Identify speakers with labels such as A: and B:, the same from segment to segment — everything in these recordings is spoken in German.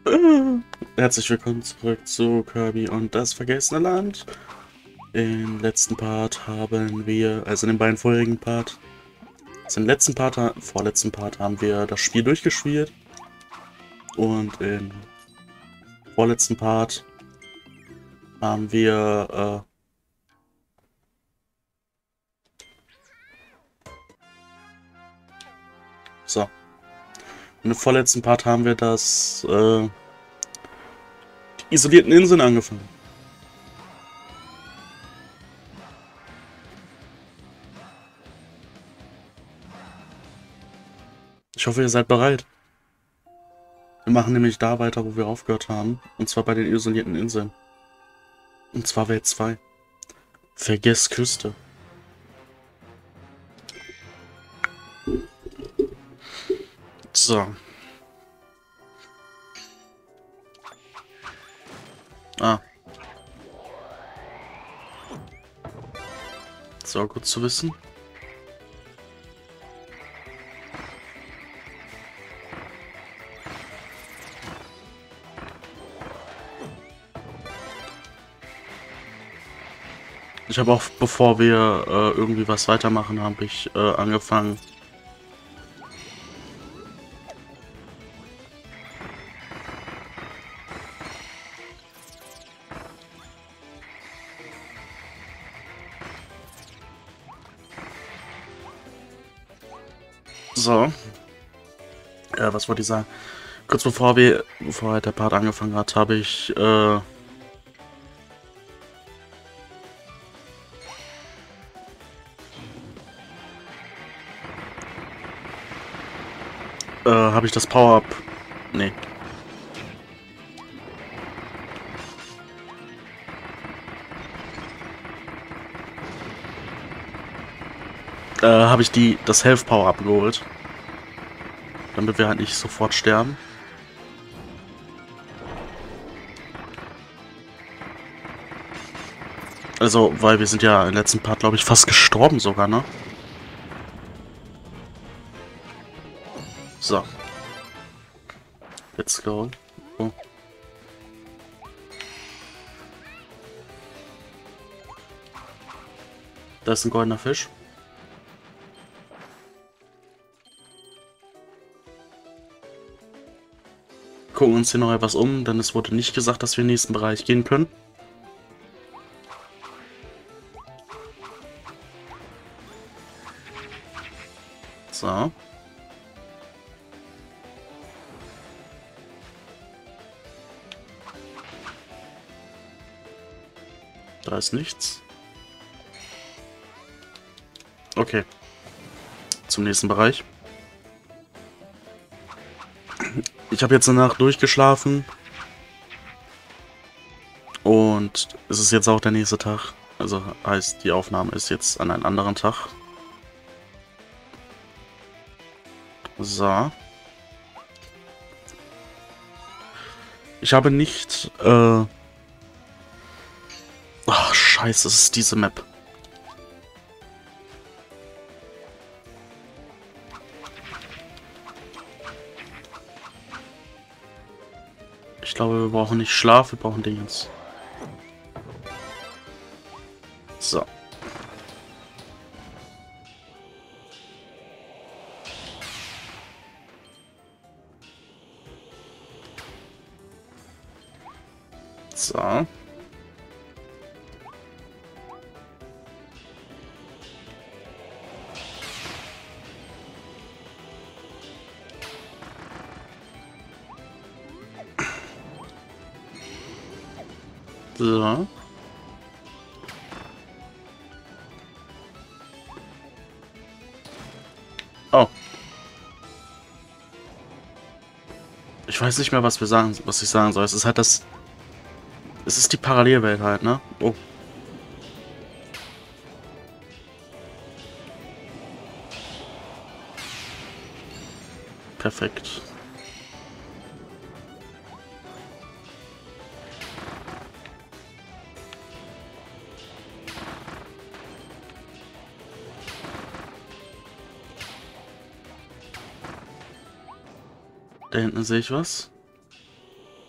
A: Herzlich willkommen zurück zu Kirby und das vergessene Land. Im letzten Part haben wir, also in den beiden vorherigen Part, vorletzten Part haben wir das Spiel durchgespielt. Und im vorletzten Part haben wir, im vorletzten Part haben wir die isolierten Inseln angefangen. Ich hoffe, ihr seid bereit. Wir machen nämlich da weiter, wo wir aufgehört haben. Und zwar bei den isolierten Inseln. Und zwar Welt 2. Vergiss Küste. So. Ah. So, gut zu wissen. Ich habe auch, bevor wir irgendwie was weitermachen, habe ich angefangen. So. Was wollte ich sagen? Kurz bevor der Part angefangen hat, habe ich das Power-Up. Nee. Habe ich das Health Power-Up geholt. Damit wir halt nicht sofort sterben. Also, weil wir sind ja im letzten Part, glaube ich, fast gestorben sogar, ne? So. Let's go. Oh. Da ist ein goldener Fisch. Gucken uns hier noch etwas um, denn es wurde nicht gesagt, dass wir in den nächsten Bereich gehen können. So. Da ist nichts. Okay. Zum nächsten Bereich. Ich habe jetzt eine Nacht durchgeschlafen. Und es ist jetzt auch der nächste Tag. Also heißt, die Aufnahme ist jetzt an einem anderen Tag. So. Ich habe nicht... Ach, scheiße, es ist diese Map. Ich glaube, wir brauchen nicht Schlaf, wir brauchen Dingens. So. So. So. Oh. Ich weiß nicht mehr, was ich sagen soll. Es ist halt das... Es ist die Parallelwelt halt, ne? Oh. Perfekt. Da hinten sehe ich was.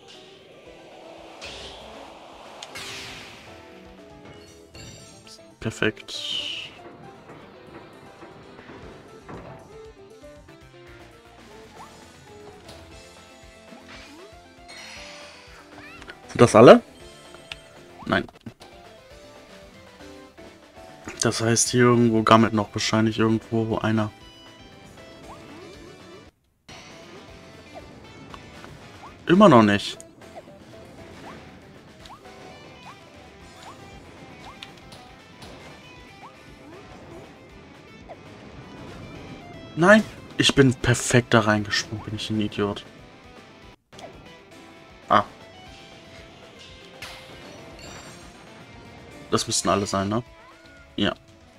A: Perfekt. Sind das alle? Nein. Das heißt, hier irgendwo gammelt noch wahrscheinlich irgendwo einer. Immer noch nicht. Nein, ich bin perfekt da reingesprungen, bin ich ein Idiot. Ah. Das müssten alle sein, ne? Ja.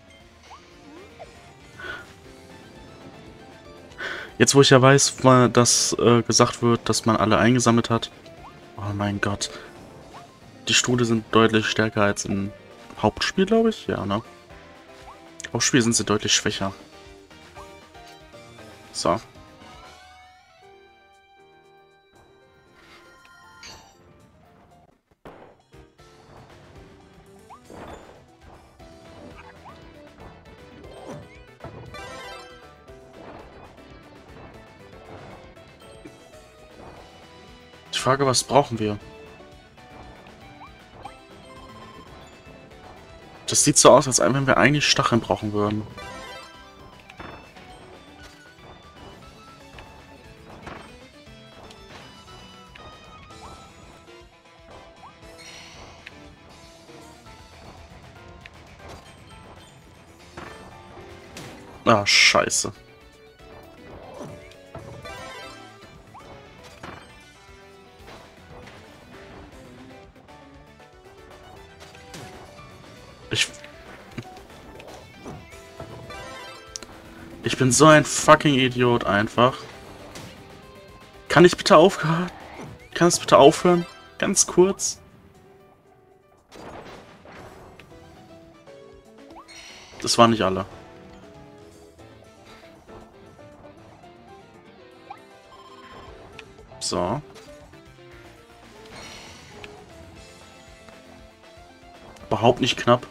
A: Jetzt, wo ich ja weiß, dass gesagt wird, dass man alle eingesammelt hat. Oh mein Gott. Die Strudel sind deutlich stärker als im Hauptspiel, glaube ich. Ja, ne? Im Hauptspiel sind sie deutlich schwächer. So. Die Frage, was brauchen wir? Das sieht so aus, als wenn wir eigentlich Stacheln brauchen würden. Ah, scheiße. Ich bin so ein fucking Idiot einfach. Kann ich bitte aufhören? Kann es bitte aufhören? Ganz kurz. Das waren nicht alle. So. Überhaupt nicht knapp.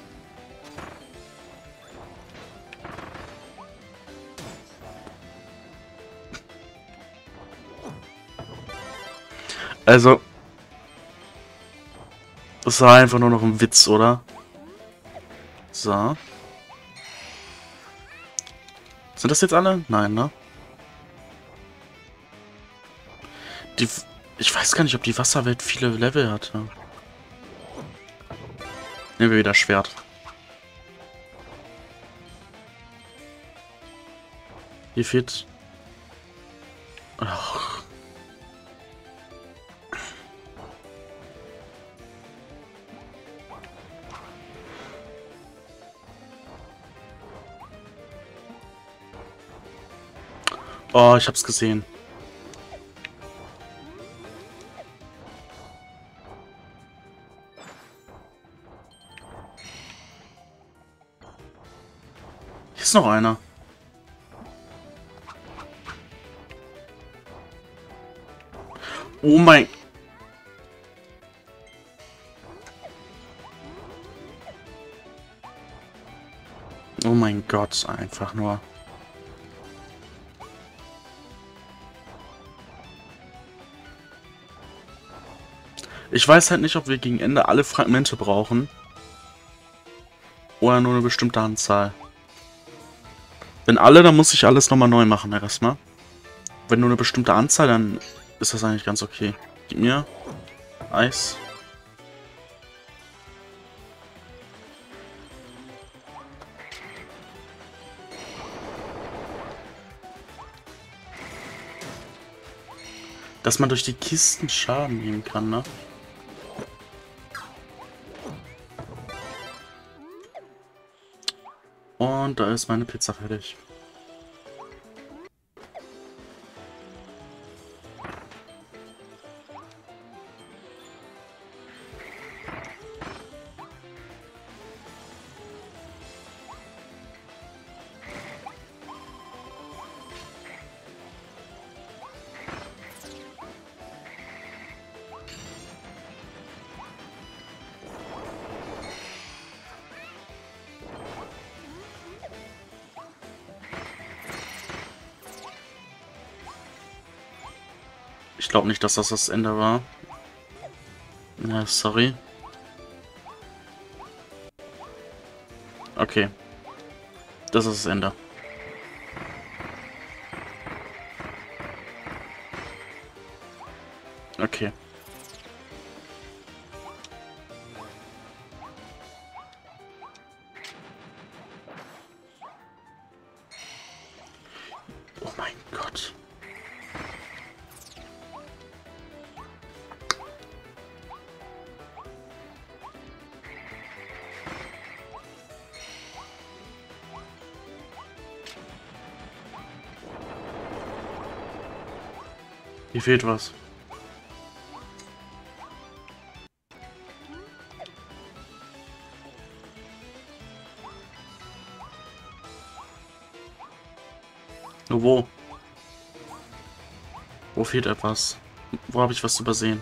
A: Also. Das war einfach nur noch ein Witz, oder? So. Sind das jetzt alle? Nein, ne? Ich weiß gar nicht, ob die Wasserwelt viele Level hatte. Nehmen wir wieder Schwert. Hier fehlt... Ach. Oh, ich hab's gesehen. Hier ist noch einer. Oh mein... Oh mein Gott, einfach nur. Ich weiß halt nicht, ob wir gegen Ende alle Fragmente brauchen. Oder nur eine bestimmte Anzahl. Wenn alle, dann muss ich alles nochmal neu machen, erstmal. Wenn nur eine bestimmte Anzahl, dann ist das eigentlich ganz okay. Gib mir Eis. Dass man durch die Kisten Schaden nehmen kann, ne? Und da ist meine Pizza fertig. Ich glaube nicht, dass das das Ende war. Ja, sorry. Okay. Das ist das Ende. Okay. Oh mein Gott. Hier fehlt was. Wo? Wo fehlt etwas? Wo habe ich was übersehen?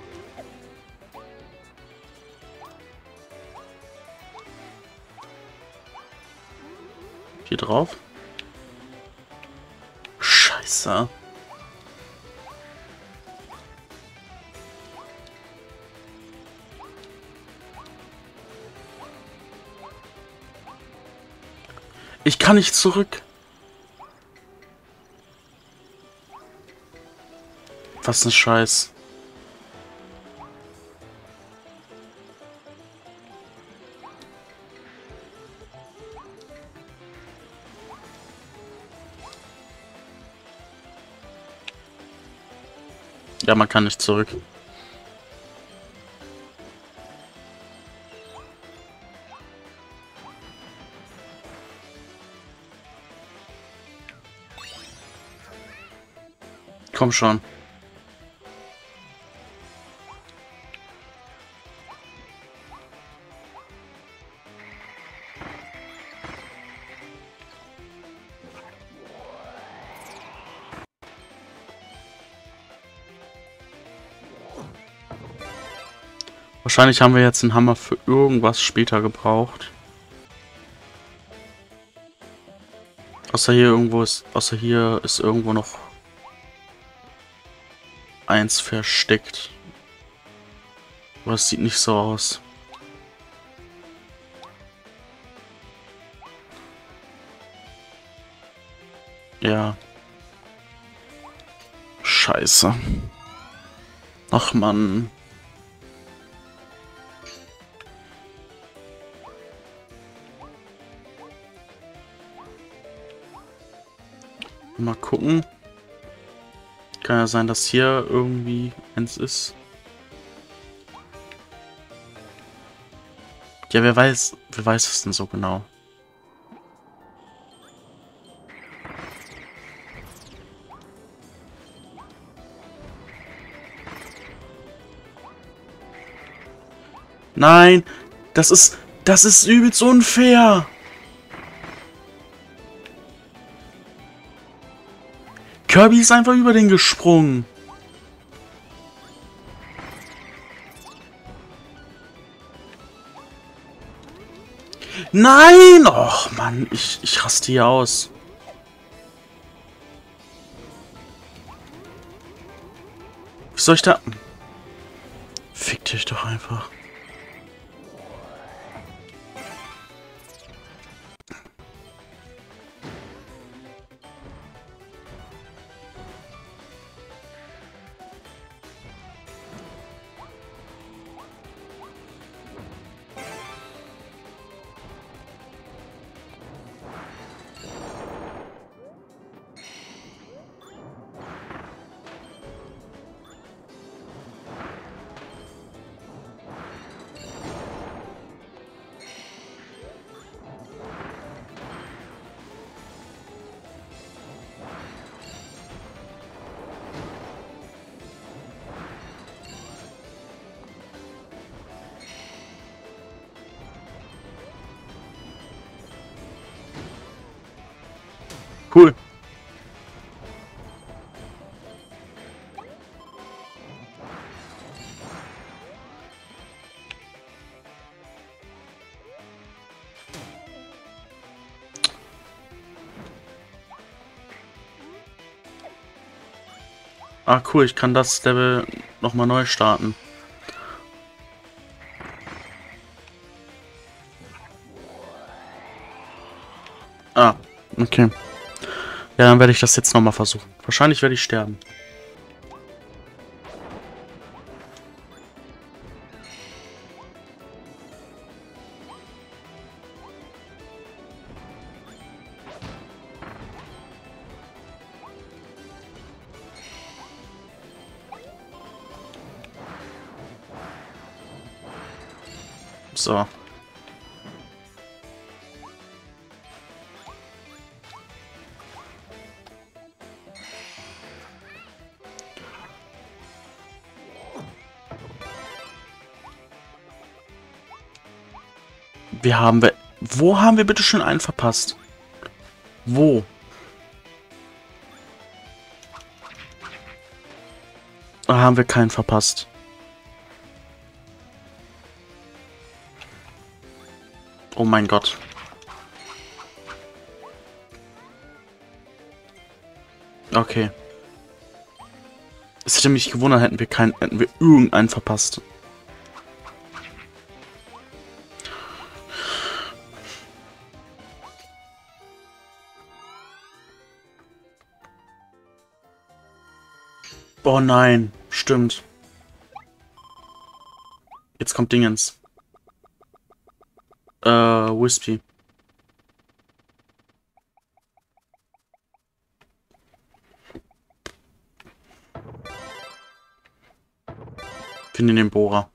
A: Hier drauf? Scheiße. Ich kann nicht zurück. Was ein Scheiß. Ja, man kann nicht zurück. Komm schon. Wahrscheinlich haben wir jetzt einen Hammer für irgendwas später gebraucht. Außer hier ist irgendwo noch eins versteckt. Aber es sieht nicht so aus. Ja. Scheiße. Ach Mann. Mal gucken. Kann ja sein, dass hier irgendwie eins ist. Ja, wer weiß es denn so genau? Nein, das ist übelst unfair. Kirby ist einfach über den gesprungen. Nein! Och, Mann, ich raste hier aus. Wie soll ich da... Fick dich doch einfach. Cool. Ah, cool, ich kann das Level nochmal neu starten. Ah, okay. Ja, dann werde ich das jetzt nochmal versuchen. Wahrscheinlich werde ich sterben. So. Wo haben wir bitte schon einen verpasst? Wo? Da haben wir keinen verpasst. Oh mein Gott. Okay. Es hätte mich gewundert, hätten wir irgendeinen verpasst. Oh nein, stimmt. Jetzt kommt Dingens. Wispy. Finde den Bohrer.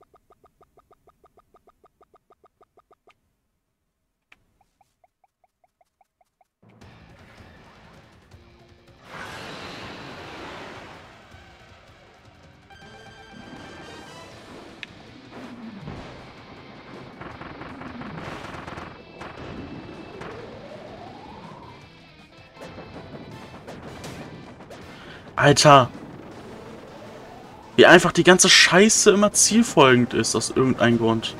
A: Alter. Wie einfach die ganze Scheiße immer zielfolgend ist, aus irgendeinem Grund.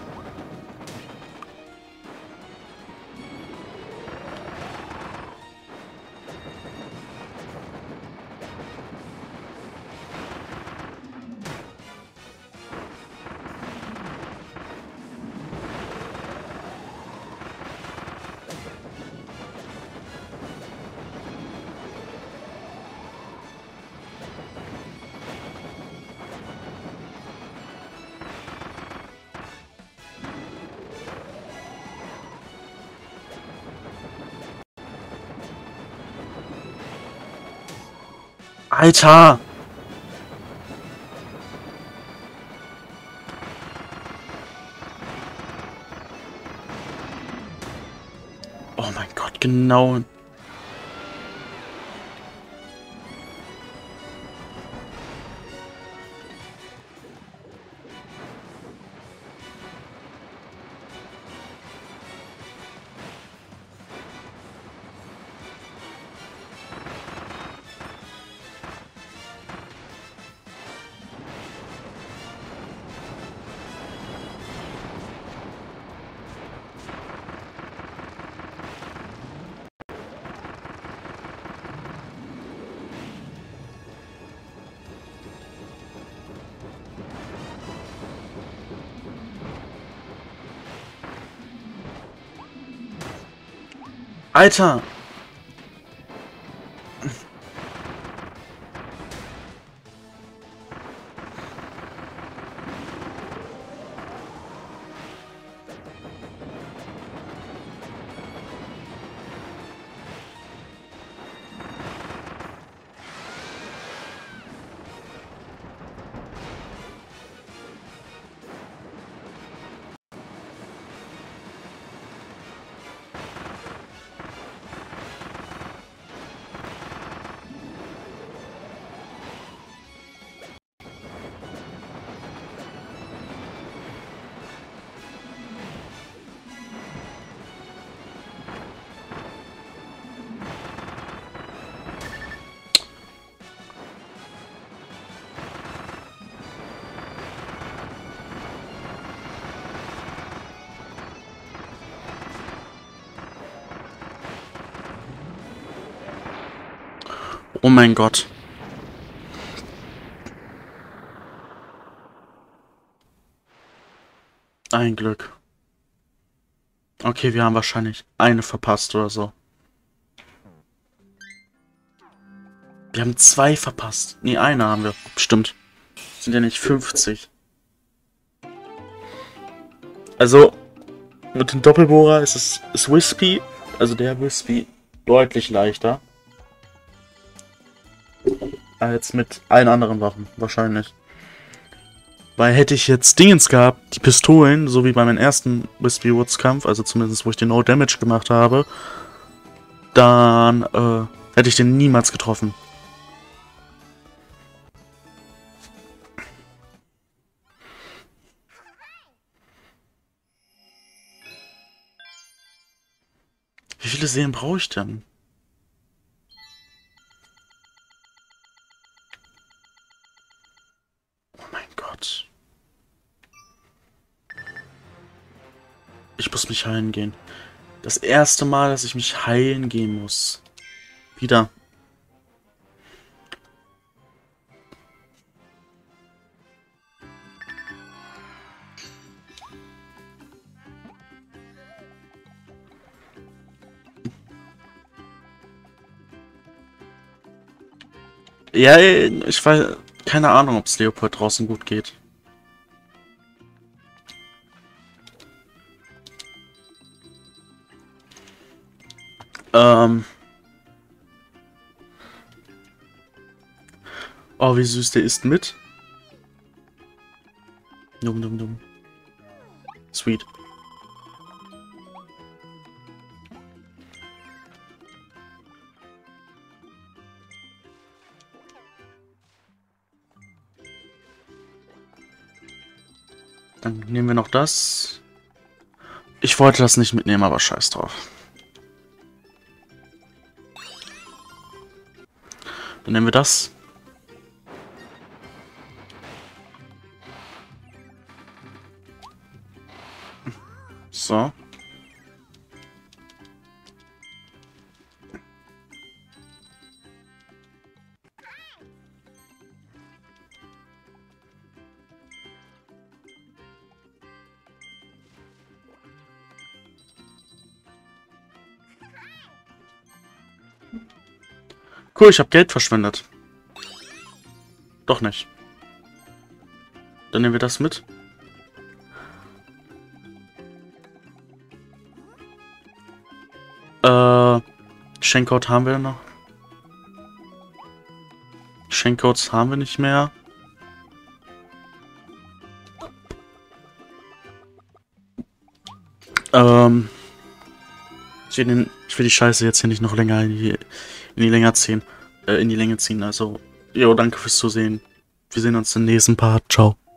A: Alter! Oh mein Gott, genau. Alter! Oh mein Gott. Ein Glück. Okay, wir haben wahrscheinlich eine verpasst oder so. Wir haben 2 verpasst. Nee, eine haben wir. Stimmt. Sind ja nicht 50. Also, mit dem Doppelbohrer ist Wispy, also der Wispy, deutlich leichter. Als mit allen anderen Waffen, wahrscheinlich. Weil hätte ich jetzt Dingens gehabt, die Pistolen, so wie bei meinem ersten Wispy Woods Kampf, also zumindest wo ich den No Damage gemacht habe, dann hätte ich den niemals getroffen. Wie viele Seelen brauche ich denn? Oh mein Gott. Ich muss mich heilen gehen. Das erste Mal, dass ich mich heilen gehen muss. Wieder. Ja, ich weiß, keine Ahnung, ob es Leopold draußen gut geht. Oh, wie süß der ist mit. Dumm, dumm, dumm. Sweet. Dann nehmen wir noch das. Ich wollte das nicht mitnehmen, aber scheiß drauf. Dann nehmen wir das. So. Cool, ich habe Geld verschwendet. Doch nicht. Dann nehmen wir das mit. Schenkcode haben wir noch. Schenkcodes haben wir nicht mehr. Ich will die Scheiße jetzt hier nicht noch länger in die Länge ziehen. Also, jo, danke fürs Zusehen. Wir sehen uns im nächsten Part. Ciao.